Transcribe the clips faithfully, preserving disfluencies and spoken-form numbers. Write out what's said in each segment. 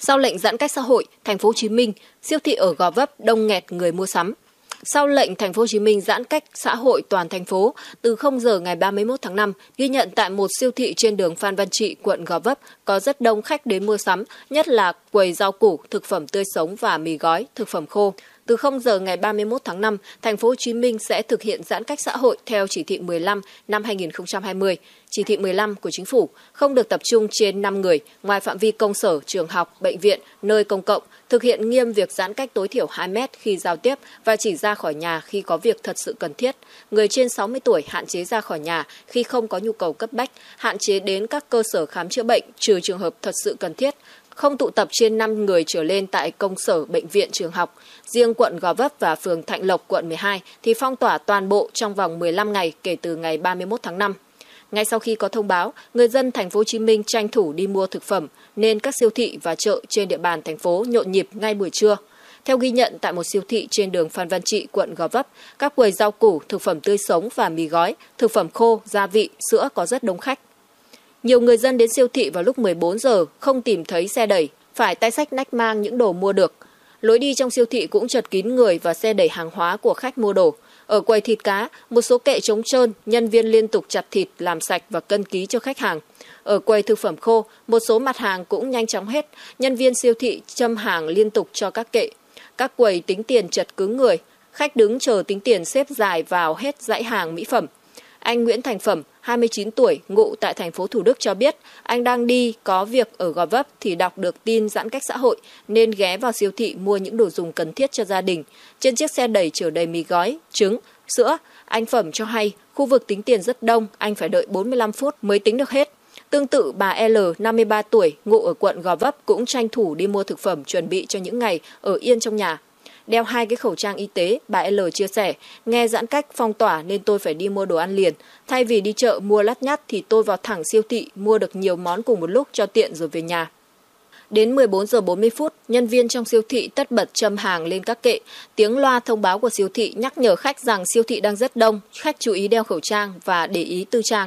Sau lệnh giãn cách xã hội, Thành phố Hồ Chí Minh, siêu thị ở Gò Vấp đông nghẹt người mua sắm. Sau lệnh Thành phố Hồ Chí Minh giãn cách xã hội toàn thành phố từ không giờ ngày ba mươi mốt tháng năm, ghi nhận tại một siêu thị trên đường Phan Văn Trị, quận Gò Vấp có rất đông khách đến mua sắm, nhất là quầy rau củ, thực phẩm tươi sống và mì gói, thực phẩm khô. Từ không giờ ngày ba mươi mốt tháng năm, Thành phố Hồ Chí Minh sẽ thực hiện giãn cách xã hội theo chỉ thị mười lăm năm hai nghìn không trăm hai mươi. Chỉ thị mười lăm của Chính phủ không được tập trung trên năm người ngoài phạm vi công sở, trường học, bệnh viện, nơi công cộng, thực hiện nghiêm việc giãn cách tối thiểu hai mét khi giao tiếp và chỉ ra khỏi nhà khi có việc thật sự cần thiết. Người trên sáu mươi tuổi hạn chế ra khỏi nhà khi không có nhu cầu cấp bách, hạn chế đến các cơ sở khám chữa bệnh trừ trường hợp thật sự cần thiết. Không tụ tập trên năm người trở lên tại công sở, bệnh viện, trường học. Riêng quận Gò Vấp và phường Thạnh Lộc, quận mười hai thì phong tỏa toàn bộ trong vòng mười lăm ngày kể từ ngày ba mươi mốt tháng năm. Ngay sau khi có thông báo, người dân Thành phố Hồ Chí Minh tranh thủ đi mua thực phẩm nên các siêu thị và chợ trên địa bàn thành phố nhộn nhịp ngay buổi trưa. Theo ghi nhận tại một siêu thị trên đường Phan Văn Trị, quận Gò Vấp, các quầy rau củ, thực phẩm tươi sống và mì gói, thực phẩm khô, gia vị, sữa có rất đông khách. Nhiều người dân đến siêu thị vào lúc mười bốn giờ không tìm thấy xe đẩy, phải tay xách nách mang những đồ mua được. Lối đi trong siêu thị cũng chật kín người và xe đẩy hàng hóa của khách mua đồ. Ở quầy thịt cá, một số kệ trống trơn, nhân viên liên tục chặt thịt, làm sạch và cân ký cho khách hàng. Ở quầy thực phẩm khô, một số mặt hàng cũng nhanh chóng hết, nhân viên siêu thị châm hàng liên tục cho các kệ. Các quầy tính tiền chật cứng người, khách đứng chờ tính tiền xếp dài vào hết dãy hàng mỹ phẩm. Anh Nguyễn Thành Phẩm, hai mươi chín tuổi, ngụ tại thành phố Thủ Đức cho biết, anh đang đi có việc ở Gò Vấp thì đọc được tin giãn cách xã hội nên ghé vào siêu thị mua những đồ dùng cần thiết cho gia đình. Trên chiếc xe đẩy chở đầy mì gói, trứng, sữa, anh Phẩm cho hay khu vực tính tiền rất đông, anh phải đợi bốn mươi lăm phút mới tính được hết. Tương tự bà L, năm mươi ba tuổi, ngụ ở quận Gò Vấp cũng tranh thủ đi mua thực phẩm chuẩn bị cho những ngày ở yên trong nhà. Đeo hai cái khẩu trang y tế, bà L chia sẻ, nghe giãn cách phong tỏa nên tôi phải đi mua đồ ăn liền. Thay vì đi chợ mua lắt nhắt thì tôi vào thẳng siêu thị mua được nhiều món cùng một lúc cho tiện rồi về nhà. Đến mười bốn giờ bốn mươi phút, nhân viên trong siêu thị tất bật châm hàng lên các kệ. Tiếng loa thông báo của siêu thị nhắc nhở khách rằng siêu thị đang rất đông, khách chú ý đeo khẩu trang và để ý tư trang.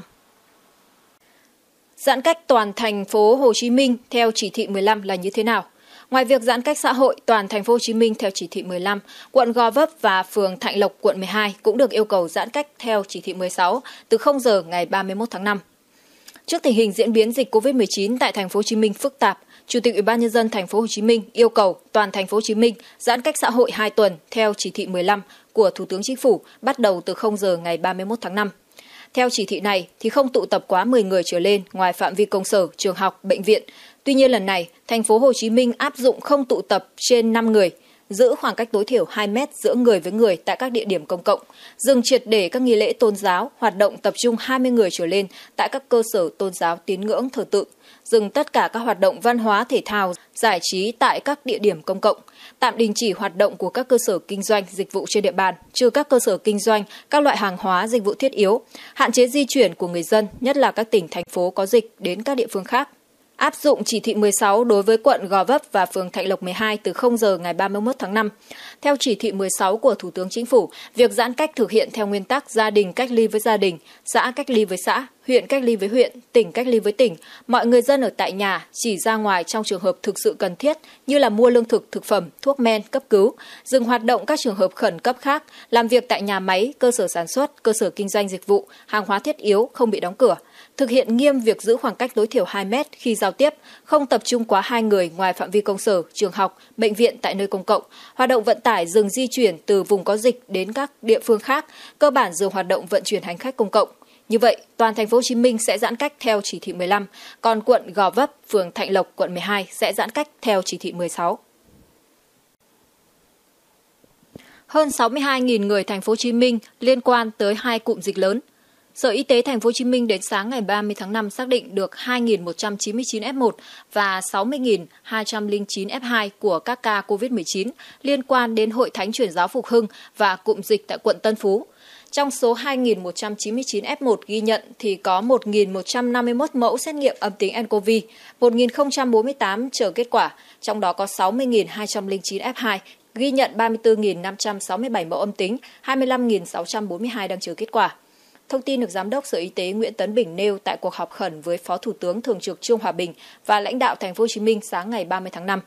Giãn cách toàn thành phố Hồ Chí Minh theo chỉ thị mười lăm là như thế nào? Ngoài việc giãn cách xã hội, toàn thành phố Hồ Chí Minh theo chỉ thị mười lăm, quận Gò Vấp và phường Thạnh Lộc, quận mười hai cũng được yêu cầu giãn cách theo chỉ thị mười sáu từ không giờ ngày ba mươi mốt tháng năm. Trước tình hình diễn biến dịch covid mười chín tại thành phố Hồ Chí Minh phức tạp, Chủ tịch Ủy ban nhân dân thành phố Hồ Chí Minh yêu cầu toàn thành phố Hồ Chí Minh giãn cách xã hội hai tuần theo chỉ thị mười lăm của Thủ tướng Chính phủ bắt đầu từ không giờ ngày ba mươi mốt tháng năm. Theo chỉ thị này thì không tụ tập quá mười người trở lên ngoài phạm vi công sở, trường học, bệnh viện. Tuy nhiên lần này, thành phố Hồ Chí Minh áp dụng không tụ tập trên năm người, giữ khoảng cách tối thiểu hai mét giữa người với người tại các địa điểm công cộng, dừng triệt để các nghi lễ tôn giáo, hoạt động tập trung hai mươi người trở lên tại các cơ sở tôn giáo tín ngưỡng thờ tự, dừng tất cả các hoạt động văn hóa thể thao, giải trí tại các địa điểm công cộng, tạm đình chỉ hoạt động của các cơ sở kinh doanh dịch vụ trên địa bàn, trừ các cơ sở kinh doanh các loại hàng hóa dịch vụ thiết yếu, hạn chế di chuyển của người dân, nhất là các tỉnh thành phố có dịch đến các địa phương khác. Áp dụng chỉ thị mười sáu đối với quận Gò Vấp và phường Thạnh Lộc mười hai từ không giờ ngày ba mươi mốt tháng năm. Theo chỉ thị mười sáu của Thủ tướng Chính phủ, việc giãn cách thực hiện theo nguyên tắc gia đình cách ly với gia đình, xã cách ly với xã, huyện cách ly với huyện, tỉnh cách ly với tỉnh. Mọi người dân ở tại nhà chỉ ra ngoài trong trường hợp thực sự cần thiết như là mua lương thực, thực phẩm, thuốc men, cấp cứu, dừng hoạt động các trường hợp khẩn cấp khác, làm việc tại nhà máy, cơ sở sản xuất, cơ sở kinh doanh dịch vụ, hàng hóa thiết yếu không bị đóng cửa. Thực hiện nghiêm việc giữ khoảng cách tối thiểu hai mét khi giao tiếp, không tập trung quá hai người ngoài phạm vi công sở, trường học, bệnh viện tại nơi công cộng. Hoạt động vận tải dừng di chuyển từ vùng có dịch đến các địa phương khác, cơ bản dừng hoạt động vận chuyển hành khách công cộng. Như vậy, toàn thành phố Hồ Chí Minh sẽ giãn cách theo chỉ thị mười lăm, còn quận Gò Vấp, phường Thạnh Lộc, quận mười hai sẽ giãn cách theo chỉ thị mười sáu. Hơn sáu mươi hai nghìn người thành phố Hồ Chí Minh liên quan tới hai cụm dịch lớn. Sở Y tế thành phố Hồ Chí Minh đến sáng ngày ba mươi tháng năm xác định được hai nghìn một trăm chín mươi chín F một và sáu mươi nghìn hai trăm lẻ chín F hai của các ca covid mười chín liên quan đến Hội Thánh Chuyển giáo Phục Hưng và cụm dịch tại quận Tân Phú. Trong số hai nghìn một trăm chín mươi chín F một ghi nhận thì có một nghìn một trăm năm mươi mốt mẫu xét nghiệm âm tính nCoV, một nghìn không trăm bốn mươi tám chờ kết quả, trong đó có sáu mươi nghìn hai trăm lẻ chín F hai, ghi nhận ba mươi tư nghìn năm trăm sáu mươi bảy mẫu âm tính, hai mươi lăm nghìn sáu trăm bốn mươi hai đang chờ kết quả. Thông tin được Giám đốc Sở Y tế Nguyễn Tấn Bình nêu tại cuộc họp khẩn với Phó Thủ tướng Thường trực Trương Hòa Bình và lãnh đạo Thành phố Hồ Chí Minh sáng ngày ba mươi tháng năm.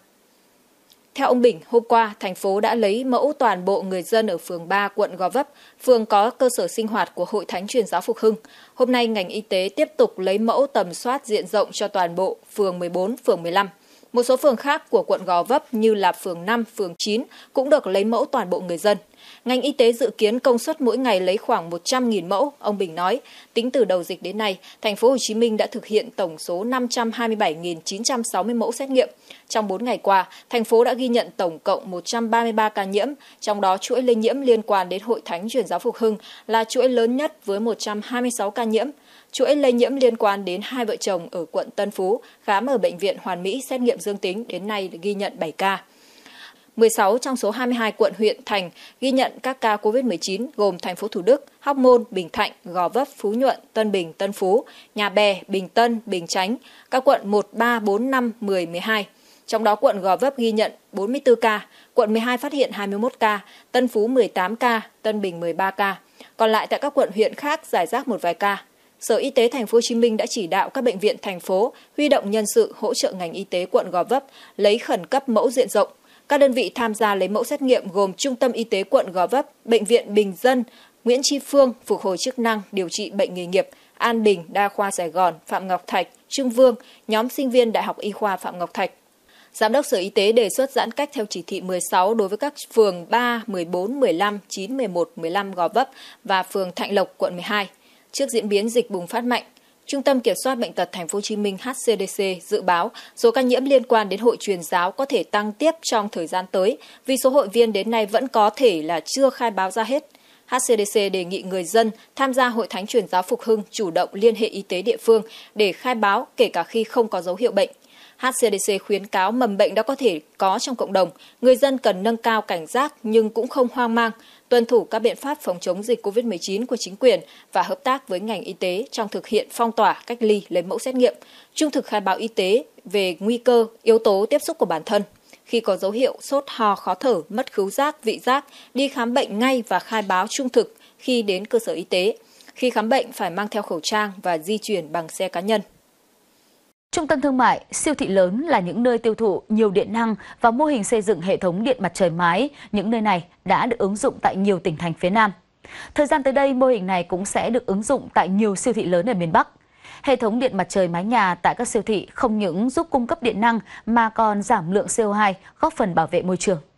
Theo ông Bình, hôm qua, thành phố đã lấy mẫu toàn bộ người dân ở phường ba, quận Gò Vấp, phường có cơ sở sinh hoạt của Hội Thánh Truyền giáo Phục Hưng. Hôm nay, ngành y tế tiếp tục lấy mẫu tầm soát diện rộng cho toàn bộ phường mười bốn, phường mười lăm. Một số phường khác của quận Gò Vấp như là phường năm, phường chín cũng được lấy mẫu toàn bộ người dân. Ngành y tế dự kiến công suất mỗi ngày lấy khoảng một trăm nghìn mẫu, ông Bình nói. Tính từ đầu dịch đến nay, Thành phố Hồ Chí Minh đã thực hiện tổng số năm trăm hai mươi bảy nghìn chín trăm sáu mươi mẫu xét nghiệm. Trong bốn ngày qua, thành phố đã ghi nhận tổng cộng một trăm ba mươi ba ca nhiễm, trong đó chuỗi lây nhiễm liên quan đến Hội Thánh Truyền giáo Phục Hưng là chuỗi lớn nhất với một trăm hai mươi sáu ca nhiễm. Chuỗi lây nhiễm liên quan đến hai vợ chồng ở quận Tân Phú khám ở Bệnh viện Hoàn Mỹ xét nghiệm dương tính đến nay ghi nhận bảy ca. mười sáu trong số hai mươi hai quận huyện thành ghi nhận các ca covid mười chín gồm thành phố Thủ Đức, Hóc Môn, Bình Thạnh, Gò Vấp, Phú Nhuận, Tân Bình, Tân Phú, Nhà Bè, Bình Tân, Bình Chánh, các quận một, ba, bốn, năm, mười, mười hai. Trong đó quận Gò Vấp ghi nhận bốn mươi tư ca, quận mười hai phát hiện hai mươi mốt ca, Tân Phú mười tám ca, Tân Bình mười ba ca. Còn lại tại các quận huyện khác rải rác một vài ca. Sở Y tế Thành phố Hồ Chí Minh đã chỉ đạo các bệnh viện thành phố huy động nhân sự hỗ trợ ngành y tế quận Gò Vấp lấy khẩn cấp mẫu diện rộng. Các đơn vị tham gia lấy mẫu xét nghiệm gồm Trung tâm Y tế quận Gò Vấp, Bệnh viện Bình Dân, Nguyễn Tri Phương, Phục hồi chức năng, điều trị bệnh nghề nghiệp, An Bình, Đa khoa Sài Gòn, Phạm Ngọc Thạch, Trưng Vương, nhóm sinh viên Đại học Y khoa Phạm Ngọc Thạch. Giám đốc Sở Y tế đề xuất giãn cách theo chỉ thị mười sáu đối với các phường ba, mười bốn, mười lăm, chín, mười một, mười lăm Gò Vấp và phường Thạnh Lộc, quận mười hai. Trước diễn biến dịch bùng phát mạnh, Trung tâm Kiểm soát Bệnh tật Thành phố Hồ Chí Minh H C D C dự báo số ca nhiễm liên quan đến Hội Truyền giáo có thể tăng tiếp trong thời gian tới vì số hội viên đến nay vẫn có thể là chưa khai báo ra hết. H C D C đề nghị người dân tham gia Hội Thánh Truyền giáo Phục Hưng chủ động liên hệ y tế địa phương để khai báo kể cả khi không có dấu hiệu bệnh. H C D C khuyến cáo mầm bệnh đã có thể có trong cộng đồng, người dân cần nâng cao cảnh giác nhưng cũng không hoang mang, tuân thủ các biện pháp phòng chống dịch covid mười chín của chính quyền và hợp tác với ngành y tế trong thực hiện phong tỏa, cách ly, lấy mẫu xét nghiệm, trung thực khai báo y tế về nguy cơ, yếu tố tiếp xúc của bản thân. Khi có dấu hiệu sốt, ho, khó thở, mất khứu giác, vị giác, đi khám bệnh ngay và khai báo trung thực khi đến cơ sở y tế. Khi khám bệnh phải mang theo khẩu trang và di chuyển bằng xe cá nhân. Trung tâm thương mại, siêu thị lớn là những nơi tiêu thụ nhiều điện năng và mô hình xây dựng hệ thống điện mặt trời mái. Những nơi này đã được ứng dụng tại nhiều tỉnh thành phía Nam. Thời gian tới đây, mô hình này cũng sẽ được ứng dụng tại nhiều siêu thị lớn ở miền Bắc. Hệ thống điện mặt trời mái nhà tại các siêu thị không những giúp cung cấp điện năng mà còn giảm lượng C O hai, góp phần bảo vệ môi trường.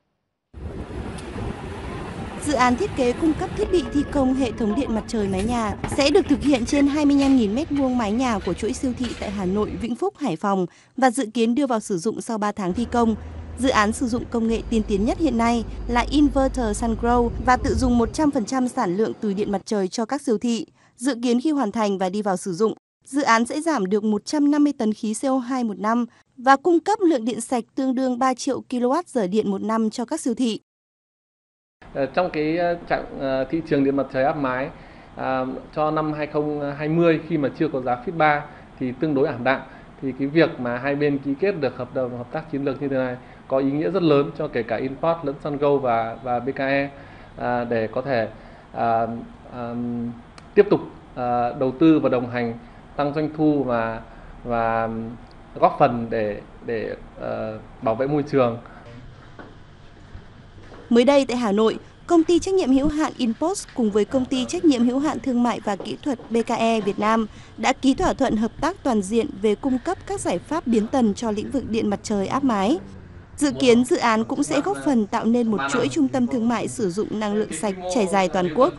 Dự án thiết kế cung cấp thiết bị thi công hệ thống điện mặt trời mái nhà sẽ được thực hiện trên hai mươi lăm nghìn mét vuông mái nhà của chuỗi siêu thị tại Hà Nội, Vĩnh Phúc, Hải Phòng và dự kiến đưa vào sử dụng sau ba tháng thi công. Dự án sử dụng công nghệ tiên tiến nhất hiện nay là Inverter SunGrow và tự dùng một trăm phần trăm sản lượng từ điện mặt trời cho các siêu thị. Dự kiến khi hoàn thành và đi vào sử dụng, dự án sẽ giảm được một trăm năm mươi tấn khí C O hai một năm và cung cấp lượng điện sạch tương đương ba triệu ki lô oát giờ điện một năm cho các siêu thị. Trong cái trạng thị trường điện mặt trời áp mái à, cho năm hai không hai không khi mà chưa có giá phít ba thì tương đối ảm đạm, thì cái việc mà hai bên ký kết được hợp đồng hợp tác chiến lược như thế này có ý nghĩa rất lớn cho kể cả Inport lẫn SunGrow và và bê ca e à, để có thể à, à, tiếp tục à, đầu tư và đồng hành tăng doanh thu và và góp phần để để uh, bảo vệ môi trường. Mới đây tại Hà Nội, công ty trách nhiệm hữu hạn Inpost cùng với công ty trách nhiệm hữu hạn thương mại và kỹ thuật bê ca e Việt Nam đã ký thỏa thuận hợp tác toàn diện về cung cấp các giải pháp biến tần cho lĩnh vực điện mặt trời áp mái. Dự kiến dự án cũng sẽ góp phần tạo nên một chuỗi trung tâm thương mại sử dụng năng lượng sạch trải dài toàn quốc.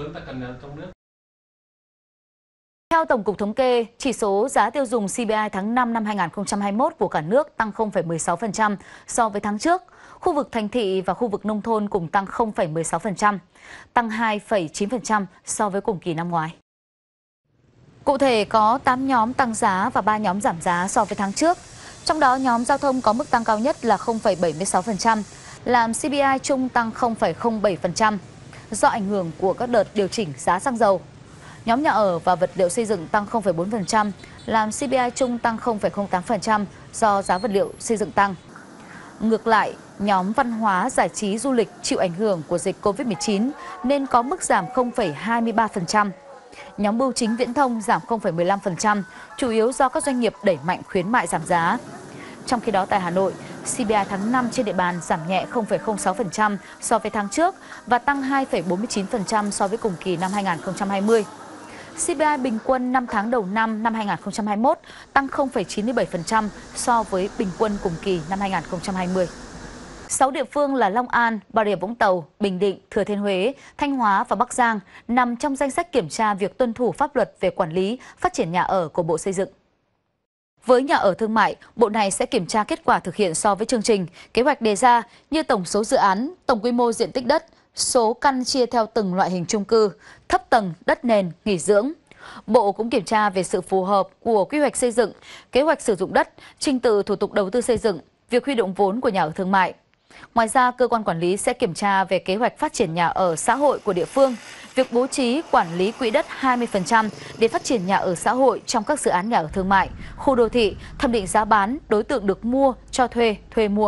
Theo Tổng cục Thống kê, chỉ số giá tiêu dùng C P I tháng năm năm hai nghìn không trăm hai mươi mốt của cả nước tăng không phẩy mười sáu phần trăm so với tháng trước. Khu vực thành thị và khu vực nông thôn cùng tăng không phẩy mười sáu phần trăm, tăng hai phẩy chín phần trăm so với cùng kỳ năm ngoái. Cụ thể có tám nhóm tăng giá và ba nhóm giảm giá so với tháng trước. Trong đó nhóm giao thông có mức tăng cao nhất là không phẩy bảy mươi sáu phần trăm, làm C P I chung tăng không phẩy không bảy phần trăm do ảnh hưởng của các đợt điều chỉnh giá xăng dầu. Nhóm nhà ở và vật liệu xây dựng tăng không phẩy bốn phần trăm, làm C P I chung tăng không phẩy không tám phần trăm do giá vật liệu xây dựng tăng. Ngược lại, nhóm văn hóa, giải trí, du lịch chịu ảnh hưởng của dịch Covid mười chín nên có mức giảm không phẩy hai mươi ba phần trăm. Nhóm bưu chính viễn thông giảm không phẩy mười lăm phần trăm, chủ yếu do các doanh nghiệp đẩy mạnh khuyến mại giảm giá. Trong khi đó tại Hà Nội, xê pê i tháng năm trên địa bàn giảm nhẹ không phẩy không sáu phần trăm so với tháng trước và tăng hai phẩy bốn mươi chín phần trăm so với cùng kỳ năm hai nghìn không trăm hai mươi. xê pê i bình quân năm tháng đầu năm năm hai nghìn không trăm hai mươi mốt tăng không phẩy chín mươi bảy phần trăm so với bình quân cùng kỳ năm hai nghìn không trăm hai mươi. Sáu địa phương là Long An, Bà Rịa Vũng Tàu, Bình Định, Thừa Thiên Huế, Thanh Hóa và Bắc Giang nằm trong danh sách kiểm tra việc tuân thủ pháp luật về quản lý, phát triển nhà ở của Bộ Xây dựng. Với nhà ở thương mại, Bộ này sẽ kiểm tra kết quả thực hiện so với chương trình, kế hoạch đề ra như tổng số dự án, tổng quy mô diện tích đất, số căn chia theo từng loại hình chung cư, thấp tầng, đất nền, nghỉ dưỡng. Bộ cũng kiểm tra về sự phù hợp của quy hoạch xây dựng, kế hoạch sử dụng đất, trình tự thủ tục đầu tư xây dựng, việc huy động vốn của nhà ở thương mại. Ngoài ra, cơ quan quản lý sẽ kiểm tra về kế hoạch phát triển nhà ở xã hội của địa phương, việc bố trí quản lý quỹ đất hai mươi phần trăm để phát triển nhà ở xã hội trong các dự án nhà ở thương mại, khu đô thị, thẩm định giá bán, đối tượng được mua, cho thuê, thuê mua.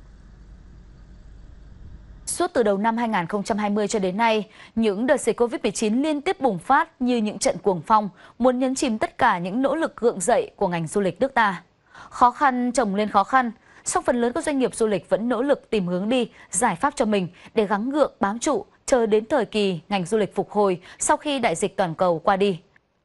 Suốt từ đầu năm hai nghìn không trăm hai mươi cho đến nay, những đợt dịch Covid mười chín liên tiếp bùng phát như những trận cuồng phong, muốn nhấn chìm tất cả những nỗ lực gượng dậy của ngành du lịch nước ta. Khó khăn chồng lên khó khăn, song phần lớn các doanh nghiệp du lịch vẫn nỗ lực tìm hướng đi, giải pháp cho mình để gắng gượng bám trụ, chờ đến thời kỳ ngành du lịch phục hồi sau khi đại dịch toàn cầu qua đi.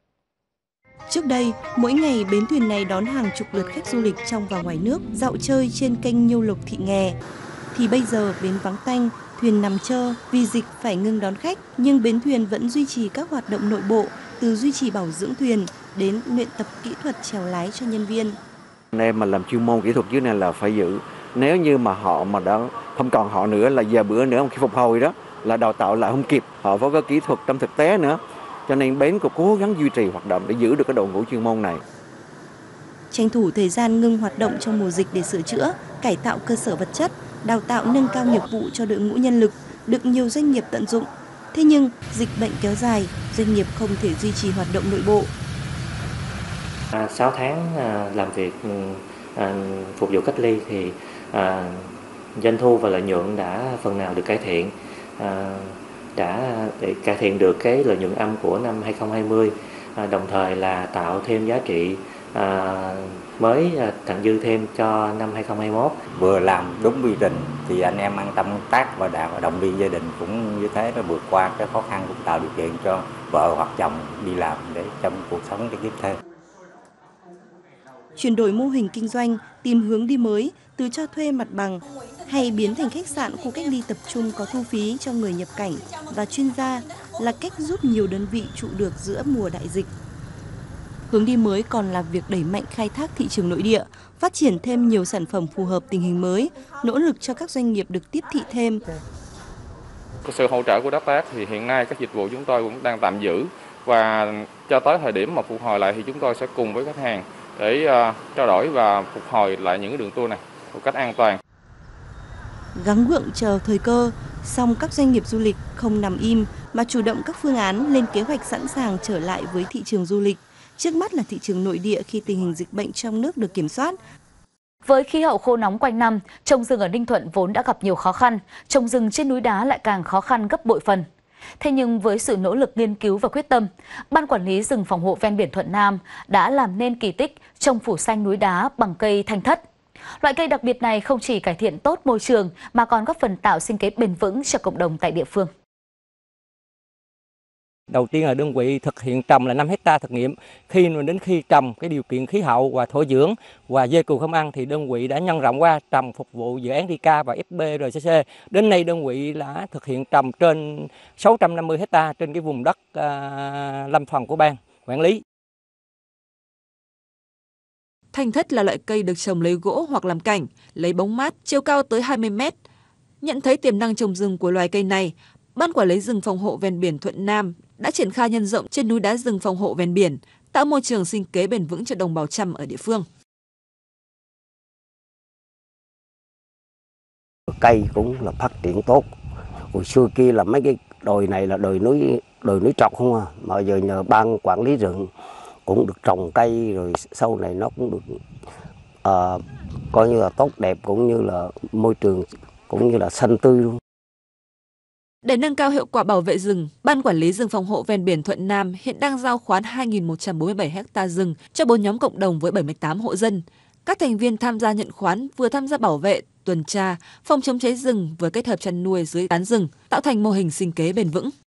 Trước đây, mỗi ngày bến thuyền này đón hàng chục lượt khách du lịch trong và ngoài nước dạo chơi trên kênh Nhiêu Lộc Thị Nghè. Thì bây giờ bến vắng tanh, thuyền nằm trơ vì dịch phải ngưng đón khách, nhưng bến thuyền vẫn duy trì các hoạt động nội bộ, từ duy trì bảo dưỡng thuyền đến luyện tập kỹ thuật chèo lái cho nhân viên. Anh em mà làm chuyên môn kỹ thuật dưới này là phải giữ. Nếu như mà họ mà đã không còn họ nữa là giờ bữa nữa khi phục hồi đó là đào tạo lại không kịp, họ phải có kỹ thuật trong thực tế nữa. Cho nên bến cũng cố gắng duy trì hoạt động để giữ được cái đội ngũ chuyên môn này. Tranh thủ thời gian ngưng hoạt động trong mùa dịch để sửa chữa, cải tạo cơ sở vật chất, đào tạo nâng cao nghiệp vụ cho đội ngũ nhân lực, được nhiều doanh nghiệp tận dụng. Thế nhưng, dịch bệnh kéo dài, doanh nghiệp không thể duy trì hoạt động nội bộ. À, sáu tháng à, làm việc à, phục vụ cách ly thì à, doanh thu và lợi nhuận đã phần nào được cải thiện, à, đã để cải thiện được cái lợi nhuận âm của năm hai nghìn không trăm hai mươi, à, đồng thời là tạo thêm giá trị à, mới à, thặng dư thêm cho năm hai nghìn không trăm hai mươi mốt. Vừa làm đúng quy trình thì anh em an tâm công tác và đã động viên gia đình cũng như thế, nó vượt qua cái khó khăn, cũng tạo điều kiện cho vợ hoặc chồng đi làm để trong cuộc sống để kiếm thêm. Chuyển đổi mô hình kinh doanh, tìm hướng đi mới, từ cho thuê mặt bằng hay biến thành khách sạn, khu cách ly tập trung có thu phí cho người nhập cảnh và chuyên gia là cách giúp nhiều đơn vị trụ được giữa mùa đại dịch. Hướng đi mới còn là việc đẩy mạnh khai thác thị trường nội địa, phát triển thêm nhiều sản phẩm phù hợp tình hình mới, nỗ lực cho các doanh nghiệp được tiếp thị thêm. Sự hỗ trợ của đối tác thì hiện nay các dịch vụ chúng tôi cũng đang tạm giữ, và cho tới thời điểm mà phục hồi lại thì chúng tôi sẽ cùng với khách hàng để uh, trao đổi và phục hồi lại những cái đường tour này một cách an toàn. Gắng gượng chờ thời cơ, song các doanh nghiệp du lịch không nằm im mà chủ động các phương án, lên kế hoạch sẵn sàng trở lại với thị trường du lịch. Trước mắt là thị trường nội địa khi tình hình dịch bệnh trong nước được kiểm soát. Với khí hậu khô nóng quanh năm, trồng rừng ở Ninh Thuận vốn đã gặp nhiều khó khăn, trồng rừng trên núi đá lại càng khó khăn gấp bội phần. Thế nhưng với sự nỗ lực nghiên cứu và quyết tâm, Ban Quản lý rừng phòng hộ ven biển Thuận Nam đã làm nên kỳ tích trồng phủ xanh núi đá bằng cây thanh thất. Loại cây đặc biệt này không chỉ cải thiện tốt môi trường mà còn góp phần tạo sinh kế bền vững cho cộng đồng tại địa phương. Đầu tiên là đơn vị thực hiện trồng là năm hectare thực nghiệm. Khi mà đến khi trồng cái điều kiện khí hậu và thổ dưỡng và dê cừu không ăn thì đơn vị đã nhân rộng qua trồng phục vụ dự án Rica và ép bê rờ xê xê. Đến nay đơn vị đã thực hiện trồng trên sáu trăm năm mươi hectare trên cái vùng đất à, lâm phần của ban quản lý. Thanh thất là loại cây được trồng lấy gỗ hoặc làm cảnh, lấy bóng mát, chiều cao tới hai mươi mét. Nhận thấy tiềm năng trồng rừng của loài cây này, Ban Quản lý rừng phòng hộ ven biển Thuận Nam đã triển khai nhân rộng trên núi đá rừng phòng hộ ven biển, tạo môi trường sinh kế bền vững cho đồng bào Chăm ở địa phương. Cây cũng là phát triển tốt. Hồi xưa kia là mấy cái đồi này là đồi núi đồi núi trọc không à, mà giờ nhờ ban quản lý rừng cũng được trồng cây, rồi sau này nó cũng được uh, coi như là tốt đẹp, cũng như là môi trường cũng như là xanh tươi luôn. Để nâng cao hiệu quả bảo vệ rừng, Ban Quản lý rừng phòng hộ ven biển Thuận Nam hiện đang giao khoán hai nghìn một trăm bốn mươi bảy ha rừng cho bốn nhóm cộng đồng với bảy mươi tám hộ dân. Các thành viên tham gia nhận khoán vừa tham gia bảo vệ, tuần tra, phòng chống cháy rừng vừa kết hợp chăn nuôi dưới tán rừng, tạo thành mô hình sinh kế bền vững.